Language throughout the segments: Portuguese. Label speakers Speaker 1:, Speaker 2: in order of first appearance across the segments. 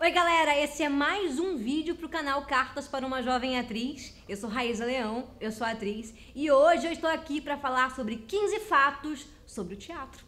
Speaker 1: Oi galera, esse é mais um vídeo pro canal Cartas para uma Jovem Atriz. Eu sou Raíza Leão, eu sou atriz e hoje eu estou aqui para falar sobre 15 fatos sobre o teatro.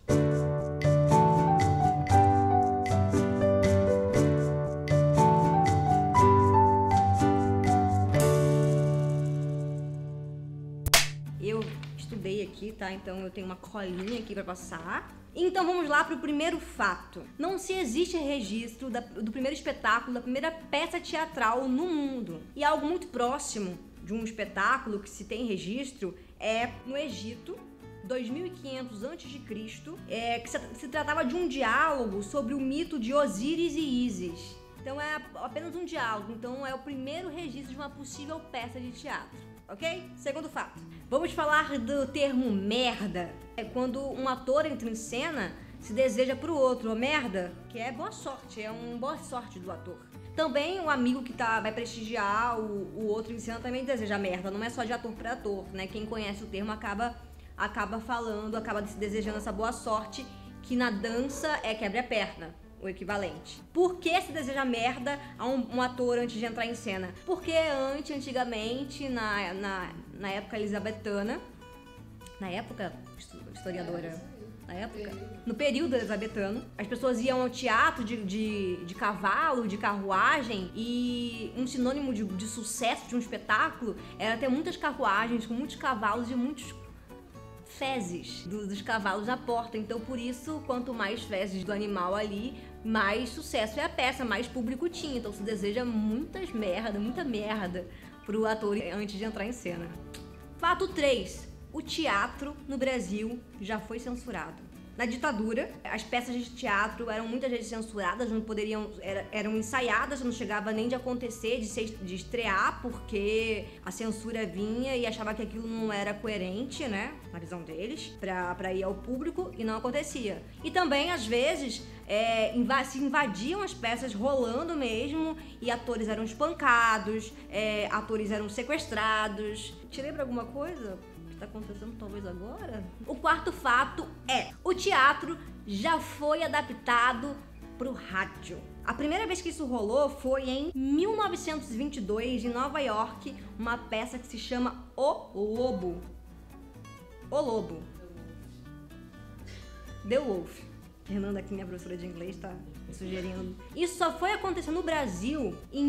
Speaker 1: Eu estudei aqui, tá? Então eu tenho uma colinha aqui para passar. Então vamos lá para o primeiro fato. Não se existe registro do primeiro espetáculo, da primeira peça teatral no mundo. E algo muito próximo de um espetáculo que se tem registro é no Egito, 2500 a.C., que se tratava de um diálogo sobre o mito de Osíris e Ísis. Então é apenas um diálogo, então é o primeiro registro de uma possível peça de teatro. Ok? Segundo fato. Vamos falar do termo merda. É quando um ator entra em cena, se deseja pro outro, merda, que é boa sorte, é um boa sorte do ator. Também o amigo que vai prestigiar o outro em cena também deseja merda, não é só de ator para ator, né? Quem conhece o termo acaba falando, acaba se desejando essa boa sorte, que na dança é quebra a perna. O equivalente. Por que se deseja merda a um ator antes de entrar em cena? Porque antigamente, na época elizabetana, historiadora, no período elizabetano, as pessoas iam ao teatro de cavalo, de carruagem, e um sinônimo de sucesso de um espetáculo era ter muitas carruagens com muitos cavalos e muitos fezes dos cavalos na porta. Então por isso, quanto mais fezes do animal ali, mais sucesso é a peça, mais público tinha. Então se deseja muita merda pro ator antes de entrar em cena. Fato 3. O teatro no Brasil já foi censurado. Na ditadura, as peças de teatro eram muitas vezes censuradas, não poderiam, eram ensaiadas, não chegava nem de acontecer, de estrear, porque a censura vinha e achava que aquilo não era coerente, né, na visão deles, pra ir ao público, e não acontecia. E também, às vezes, se invadiam as peças rolando mesmo, e atores eram espancados, atores eram sequestrados. Te lembra alguma coisa? Tá acontecendo talvez agora? O quarto fato é: o teatro já foi adaptado pro rádio. A primeira vez que isso rolou foi em 1922, em Nova York, uma peça que se chama O Lobo. O Lobo. The Wolf. Fernanda aqui, minha professora de inglês, tá me sugerindo. Isso só foi acontecer no Brasil em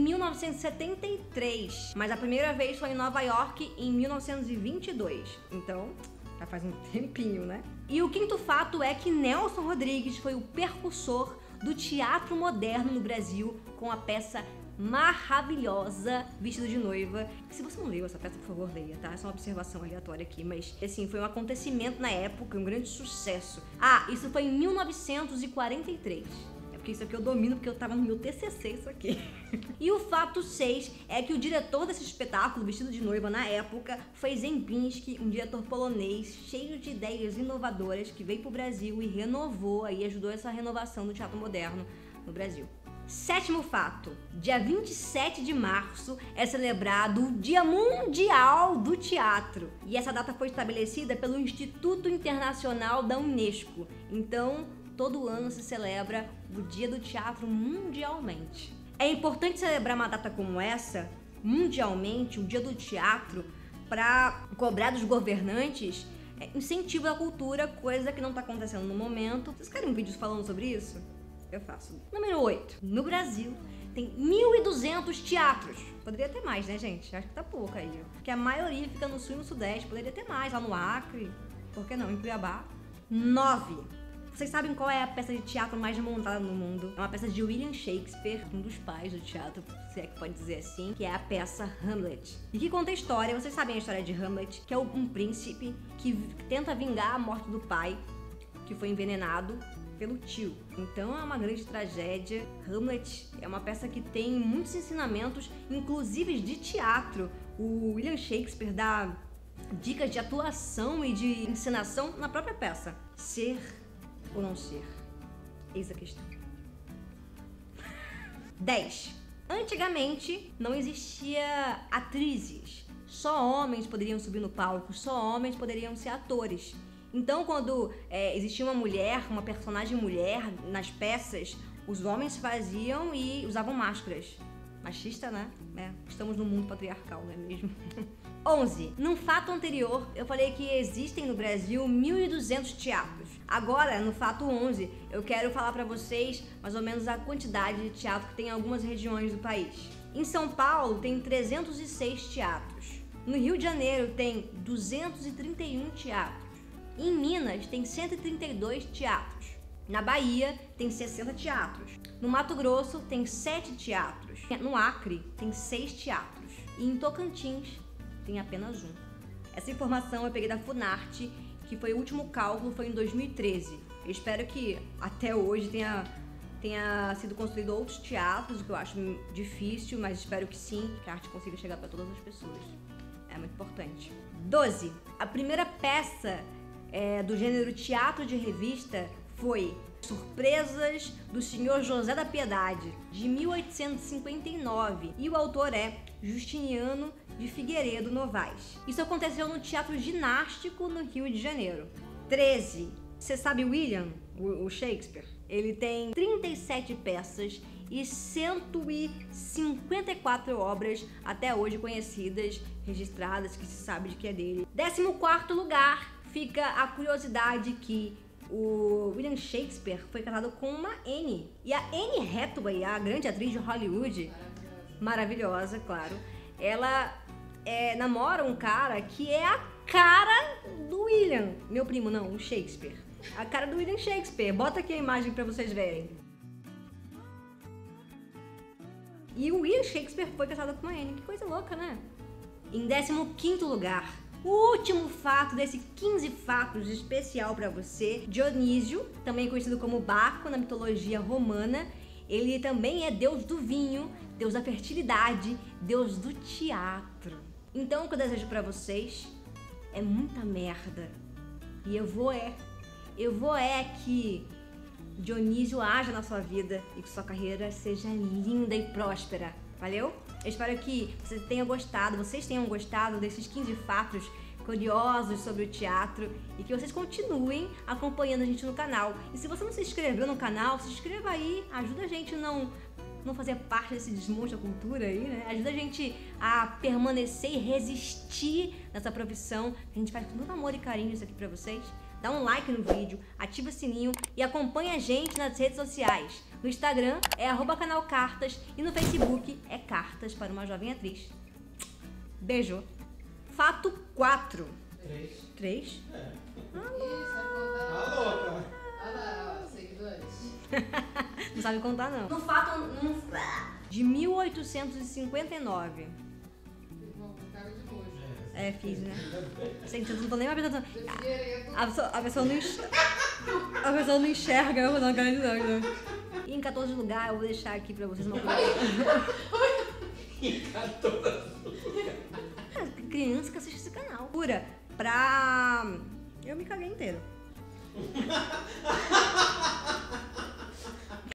Speaker 1: 1973, mas a primeira vez foi em Nova York em 1922. Então, já faz um tempinho, né? E o quinto fato é que Nelson Rodrigues foi o precursor do teatro moderno no Brasil com a peça maravilhosa Vestido de Noiva. Se você não leu essa peça, por favor, leia, tá? É só uma observação aleatória aqui, mas assim, foi um acontecimento na época, um grande sucesso. Ah, isso foi em 1943. É porque isso aqui eu domino, porque eu tava no meu TCC isso aqui. E o fato 6 é que o diretor desse espetáculo, Vestido de Noiva, na época, foi Zembinski, um diretor polonês cheio de ideias inovadoras que veio pro Brasil e renovou, aí ajudou essa renovação do teatro moderno no Brasil. Sétimo fato, dia 27 de março é celebrado o Dia Mundial do Teatro. E essa data foi estabelecida pelo Instituto Internacional da Unesco. Então, todo ano se celebra o Dia do Teatro mundialmente. É importante celebrar uma data como essa, mundialmente, o Dia do Teatro, para cobrar dos governantes incentivo à cultura, coisa que não está acontecendo no momento. Vocês querem um vídeo falando sobre isso? Eu faço. Número 8. No Brasil, tem 1.200 teatros. Poderia ter mais, né, gente? Acho que tá pouco aí. Porque a maioria fica no sul e no sudeste. Poderia ter mais, lá no Acre. Por que não? Em Cuiabá. 9. Vocês sabem qual é a peça de teatro mais montada no mundo? É uma peça de William Shakespeare, um dos pais do teatro, se é que pode dizer assim, que é a peça Hamlet. E que conta a história, vocês sabem a história de Hamlet, que é um príncipe que tenta vingar a morte do pai, que foi envenenado pelo tio. Então é uma grande tragédia. Hamlet é uma peça que tem muitos ensinamentos, inclusive de teatro. O William Shakespeare dá dicas de atuação e de encenação na própria peça. Ser ou não ser? Eis a questão. 10. Antigamente não existia atrizes. Só homens poderiam subir no palco, só homens poderiam ser atores. Então, quando existia uma mulher, uma personagem mulher nas peças, os homens faziam e usavam máscaras. Machista, né? Estamos num mundo patriarcal, não é mesmo? 11. Num fato anterior, eu falei que existem no Brasil 1.200 teatros. Agora, no fato 11, eu quero falar pra vocês mais ou menos a quantidade de teatro que tem em algumas regiões do país. Em São Paulo, tem 306 teatros. No Rio de Janeiro, tem 231 teatros. Em Minas, tem 132 teatros. Na Bahia, tem 60 teatros. No Mato Grosso, tem 7 teatros. No Acre, tem 6 teatros. E em Tocantins, tem apenas um. Essa informação eu peguei da Funarte, que foi o último cálculo, foi em 2013. Eu espero que até hoje tenha sido construído outros teatros, o que eu acho difícil, mas espero que sim, que a arte consiga chegar para todas as pessoas. É muito importante. 12. A primeira peça do gênero teatro de revista foi Surpresas do Senhor José da Piedade, de 1859, e o autor é Justiniano de Figueiredo Novaes. Isso aconteceu no Teatro Ginástico, no Rio de Janeiro. 13. Você sabe William, o Shakespeare? Ele tem 37 peças e 154 obras até hoje conhecidas, registradas, que se sabe de que é dele. 14º lugar fica a curiosidade que o William Shakespeare foi casado com uma Anne. E a Anne Hathaway, a grande atriz de Hollywood, maravilhosa, claro, ela namora um cara que é a cara do William. Meu primo, não, o Shakespeare. A cara do William Shakespeare. Bota aqui a imagem pra vocês verem. E o William Shakespeare foi casado com uma Anne. Que coisa louca, né? Em 15º lugar, o último fato desse 15 fatos especial pra você, Dionísio, também conhecido como Baco na mitologia romana, ele também é deus do vinho, deus da fertilidade, deus do teatro. Então o que eu desejo pra vocês é muita merda. E eu vou que Dionísio haja na sua vida e que sua carreira seja linda e próspera. Valeu? Eu espero que vocês tenham gostado desses 15 fatos curiosos sobre o teatro e que vocês continuem acompanhando a gente no canal. E se você não se inscreveu no canal, se inscreva aí, ajuda a gente a não fazer parte desse desmonte da cultura aí, né? Ajuda a gente a permanecer e resistir nessa profissão. A gente faz com muito amor e carinho isso aqui pra vocês. Dá um like no vídeo, ativa o sininho e acompanha a gente nas redes sociais. No Instagram é @canalcartas e no Facebook é Cartas para uma Jovem Atriz. Beijo. Fato 4. 3?
Speaker 2: É.
Speaker 3: Alô, seguidores.
Speaker 1: Não sabe contar, não. No fato de 1859.
Speaker 3: Cara de nojo.
Speaker 1: Fiz, né? Gente, eu não tô nem mais pensando. A pessoa não enxerga, eu vou dar uma cara de nojo. E em 14 lugar, eu vou deixar aqui pra vocês uma coisa.
Speaker 2: Em 14 lugar.
Speaker 1: Criança que assiste esse canal. Pura, pra... Eu me caguei inteiro.